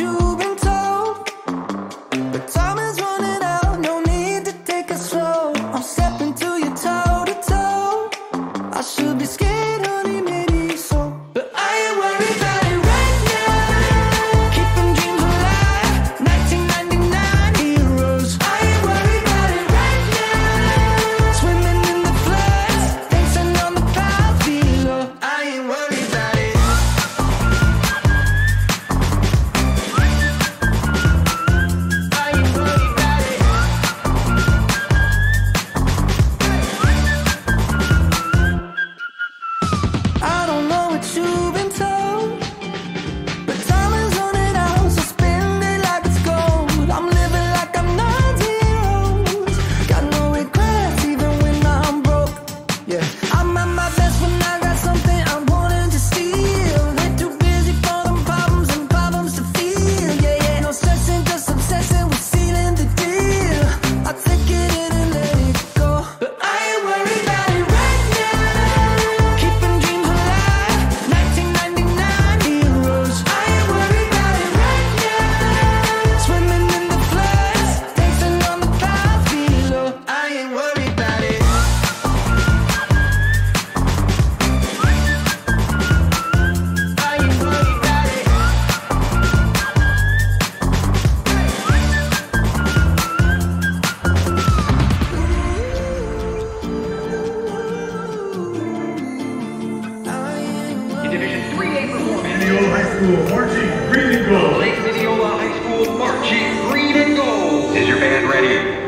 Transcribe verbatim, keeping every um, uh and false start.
you've been told, but time is running out, no need to take it slow. I'm stepping to you toe to toe. I should be scared, honey, maybe so, but I ain't worried about it right now. Keeping dreams alive, nineteen ninety-nine heroes. I ain't worried about it right now. Swimming in the floods, dancing on the clouds below. I ain't worried about it. I ain't worried about it. I don't know what you've been told, but time is running out, so spend it like it's gold. I'm living like I'm nine zeros. Got no regrets even when I'm broke. Yeah, I'm at my best when I got something I'm wanting to steal. Way too busy for them problems and problems to feel. Yeah, yeah, no stressing, just obsessing with sealing the deal. I take it in and let it go, but I ain't worried about it right now. Keeping dreams alive, nineteen ninety-nine heroes. I ain't worried about it right now. Swimming in the floods, dancing on the clouds below. I ain't worried about it. I ain't worried about it. In Division three A performance, Minneola High School marching green and gold. Lake Minneola High School marching green and gold. Is your band ready?